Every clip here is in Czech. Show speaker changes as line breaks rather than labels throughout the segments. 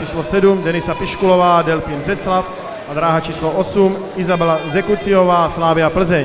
číslo 7 Denisa Piškulová, Delfín Břeclav a dráha číslo 8 Izabela Zekuciová, Slavia Plzeň.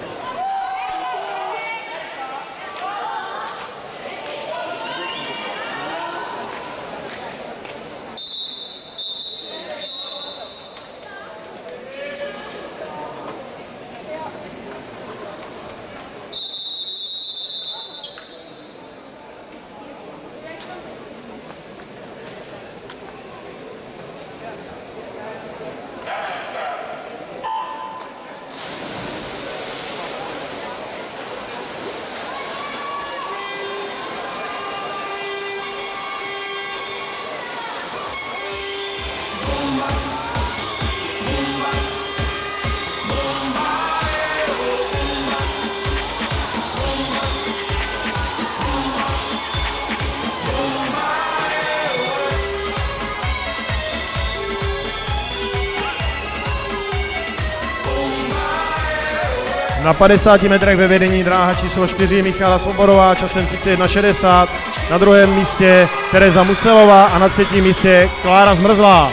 Na 50 metrech ve vedení dráha číslo 4 Michala Svoborová časem 31,60. Na druhém místě Tereza Muselová a na třetím místě Klára Zmrzlá.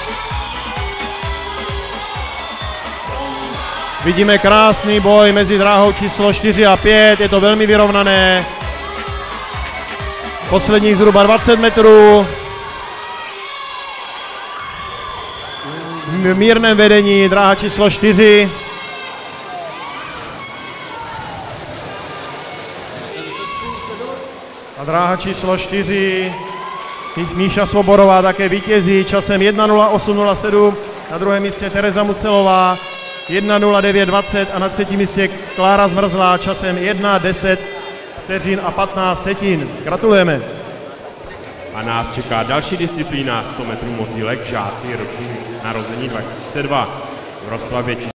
Vidíme krásný boj mezi dráhou číslo 4 a 5, je to velmi vyrovnané. Posledních zhruba 20 metrů. V mírném vedení dráha číslo 4. A dráha číslo 4, Míša Svoborová také vítězí časem 1:08:07, na druhém místě Tereza Muselová 1:09:20 a na třetím místě Klára Zmrzlá časem 1:10 vteřin a 15 setin. Gratulujeme.
A nás čeká další disciplína 100 metrů motýlek, žáci roční narození 2002 v rozpravě